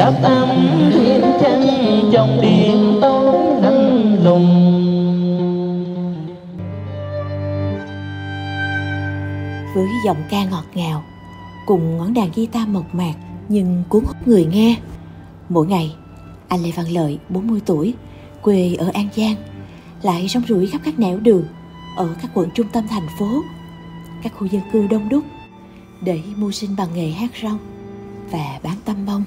đắp ấm hiên chân trong đêm tối lạnh lùng. Với giọng ca ngọt ngào cùng ngón đàn guitar mộc mạc nhưng cuốn hút người nghe, mỗi ngày anh Lê Văn Lợi, 40 tuổi, quê ở An Giang, lại rong ruổi khắp các nẻo đường ở các quận trung tâm thành phố, các khu dân cư đông đúc để mưu sinh bằng nghề hát rong và bán tăm bông.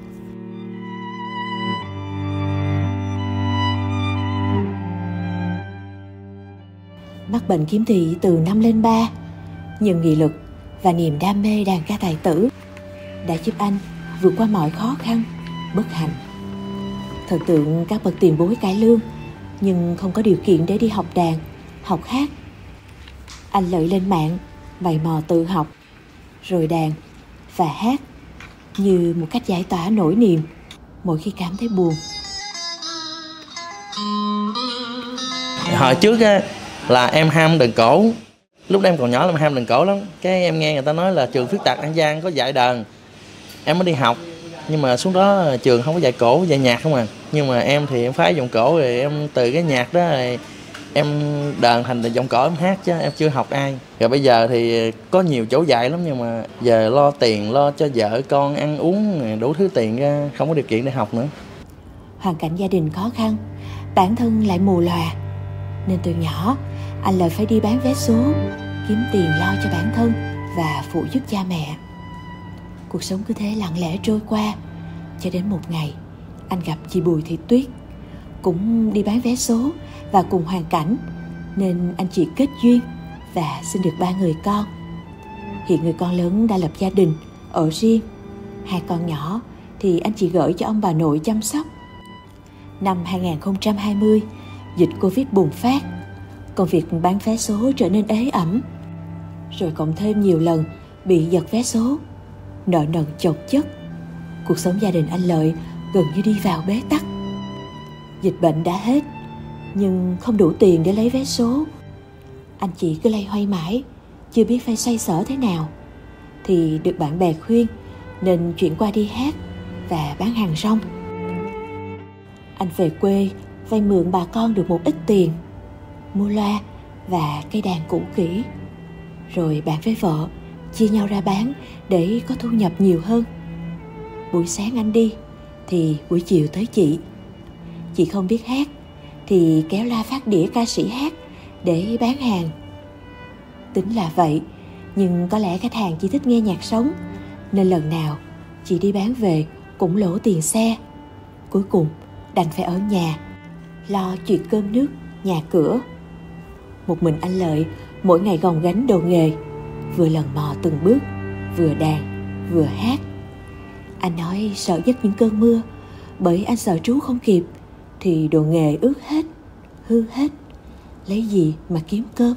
Mắc bệnh khiếm thị từ 5 lên 3, nhưng nghị lực và niềm đam mê đàn ca tài tử đã giúp anh vượt qua mọi khó khăn, bất hạnh. Thần tượng các bậc tiền bối cải lương, nhưng không có điều kiện để đi học đàn, học hát. Anh Lợi lên mạng, mày mò tự học, rồi đàn và hát như một cách giải tỏa nỗi niềm mỗi khi cảm thấy buồn. Hồi trước á, là em ham đàn cổ. Lúc đó em còn nhỏ là em ham đàn cổ lắm. Cái em nghe người ta nói là trường Khuyết tật An Giang có dạy đàn, em mới đi học. Nhưng mà xuống đó trường không có dạy cổ, dạy nhạc không à. Nhưng mà em thì em phái giọng cổ, rồi em từ cái nhạc đó rồi em đàn thành giọng cổ em hát, chứ em chưa học ai. Rồi bây giờ thì có nhiều chỗ dạy lắm, nhưng mà giờ lo tiền, lo cho vợ con ăn uống đủ thứ tiền ra, không có điều kiện để học nữa. Hoàn cảnh gia đình khó khăn, bản thân lại mù lòa, nên từ nhỏ anh Lợi phải đi bán vé số, kiếm tiền lo cho bản thân và phụ giúp cha mẹ. Cuộc sống cứ thế lặng lẽ trôi qua, cho đến một ngày anh gặp chị Bùi Thị Tuyết, cũng đi bán vé số và cùng hoàn cảnh, nên anh chị kết duyên và sinh được 3 người con. Hiện người con lớn đã lập gia đình, ở riêng. 2 con nhỏ thì anh chị gửi cho ông bà nội chăm sóc. Năm 2020, dịch Covid bùng phát, công việc bán vé số trở nên ế ẩm. Rồi cộng thêm nhiều lần bị giật vé số, nợ nần chồng chất. Cuộc sống gia đình anh Lợi gần như đi vào bế tắc. Dịch bệnh đã hết, nhưng không đủ tiền để lấy vé số. Anh chị cứ loay hoay mãi, chưa biết phải xoay sở thế nào. Thì được bạn bè khuyên nên chuyển qua đi hát và bán hàng rong. Anh về quê vay mượn bà con được một ít tiền, mua loa và cây đàn cũ kỹ. Rồi bạn với vợ chia nhau ra bán để có thu nhập nhiều hơn. Buổi sáng anh đi thì buổi chiều tới chị. Chị không biết hát thì kéo loa phát đĩa ca sĩ hát để bán hàng. Tính là vậy, nhưng có lẽ khách hàng chỉ thích nghe nhạc sống, nên lần nào chị đi bán về cũng lỗ tiền xe. Cuối cùng đành phải ở nhà lo chuyện cơm nước, nhà cửa. Một mình anh Lợi mỗi ngày gồng gánh đồ nghề, vừa lần mò từng bước, vừa đàn vừa hát. Anh nói sợ nhất những cơn mưa, bởi anh sợ trú không kịp thì đồ nghề ướt hết, hư hết, lấy gì mà kiếm cơm.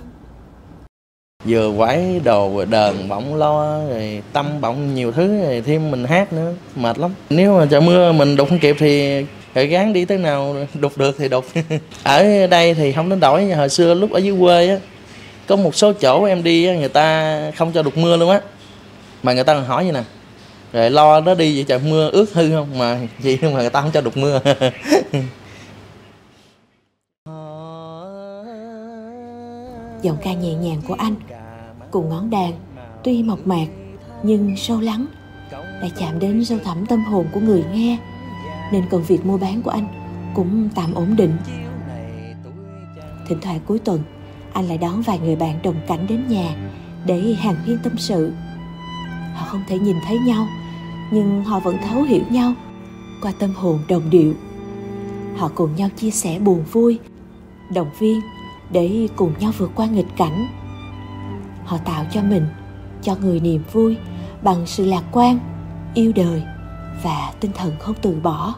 Vừa quải đồ đờn bọng lo, rồi tâm bọng nhiều thứ, rồi thêm mình hát nữa, mệt lắm. Nếu mà trời mưa mình đục không kịp thì phải gắng đi tới nào đục được thì đục. Ở đây thì không đến đổi. Hồi xưa lúc ở dưới quê á, có một số chỗ em đi á, người ta không cho đục mưa luôn á. Mà người ta còn hỏi như nè, rồi lo nó đi vậy trời mưa ướt hư không, mà gì mà người ta không cho đục mưa. Giọng ca nhẹ nhàng của anh cùng ngón đàn tuy mộc mạc nhưng sâu lắng đã chạm đến sâu thẳm tâm hồn của người nghe, nên công việc mua bán của anh cũng tạm ổn định. Thỉnh thoảng cuối tuần anh lại đón vài người bạn đồng cảnh đến nhà để hàn huyên tâm sự. Họ không thể nhìn thấy nhau, nhưng họ vẫn thấu hiểu nhau qua tâm hồn đồng điệu. Họ cùng nhau chia sẻ buồn vui, động viên để cùng nhau vượt qua nghịch cảnh. Họ tạo cho mình, cho người niềm vui bằng sự lạc quan, yêu đời và tinh thần không từ bỏ.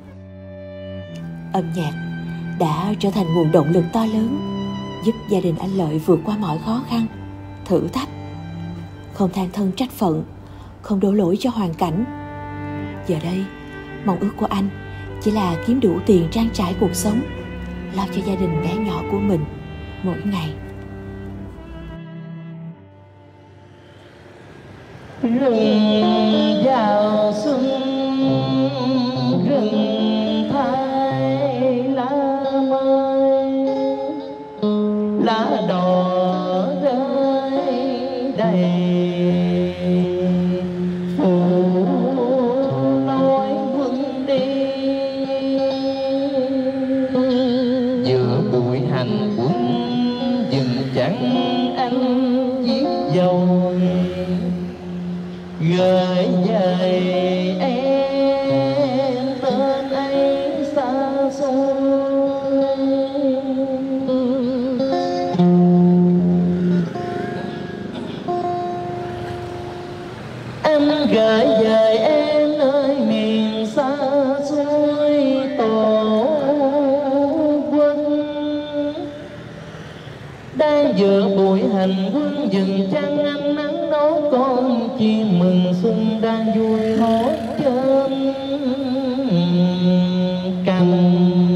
Âm nhạc đã trở thành nguồn động lực to lớn, giúp gia đình anh Lợi vượt qua mọi khó khăn, thử thách. Không than thân trách phận, không đổ lỗi cho hoàn cảnh. Giờ đây, mong ước của anh chỉ là kiếm đủ tiền trang trải cuộc sống, lo cho gia đình bé nhỏ của mình mỗi ngày. Rừng vào xuân rừng thay lá mới, lá đỏ rơi đầy phủ lối quân đi. Giữa bụi hành quân dừng chẳng anh viết dầu gửi về em tên ấy xa xôi. Anh gửi về em nơi miền xa xôi tổ quân, đang giữa bụi hành quân dừng trăng anh nắng nấu con chim mừng xuân đang vui hót trên cành.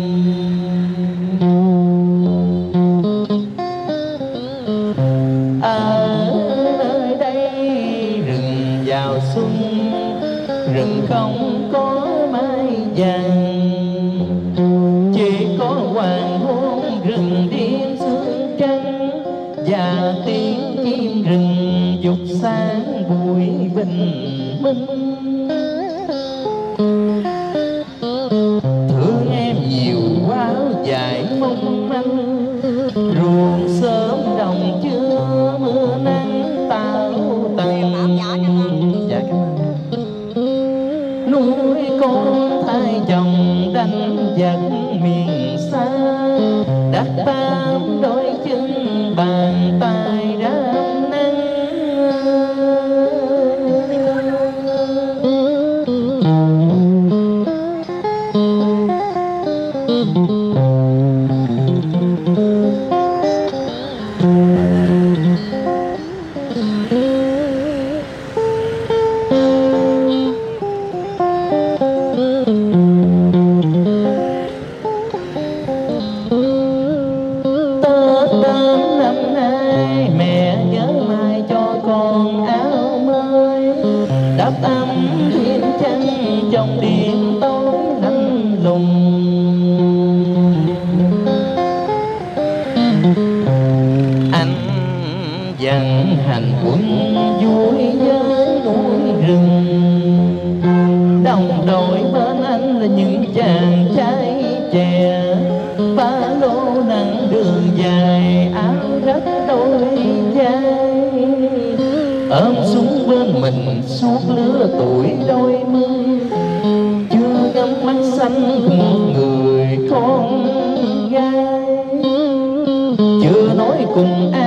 Ở nơi đây rừng vào xuân, rừng không có mái vàng, chỉ có hoàng hôn rừng đêm sương trắng và tiếng chim rừng dục sáng buổi bình minh. Thương em nhiều quá dài mong manh, ruộng sớm đồng chưa mưa nắng tao tàn. Dạ cảm ơn. Nuôi con thay chồng đánh giặc miền xa, đặt tam đôi chân bàn tay đám nắng. Năm nay mẹ nhớ mai cho con áo mới, đắp ấm thiên chân trong đêm tối lạnh lùng. Anh dặn hành quân vui với núi rừng, đồng đội bên anh là những chàng trai trẻ, ba lô nặng đường dài áo rách đôi vai, ôm súng bên mình suốt lứa tuổi đôi mươi, chưa ngắm mắt xanh một người con gái, chưa nói cùng ai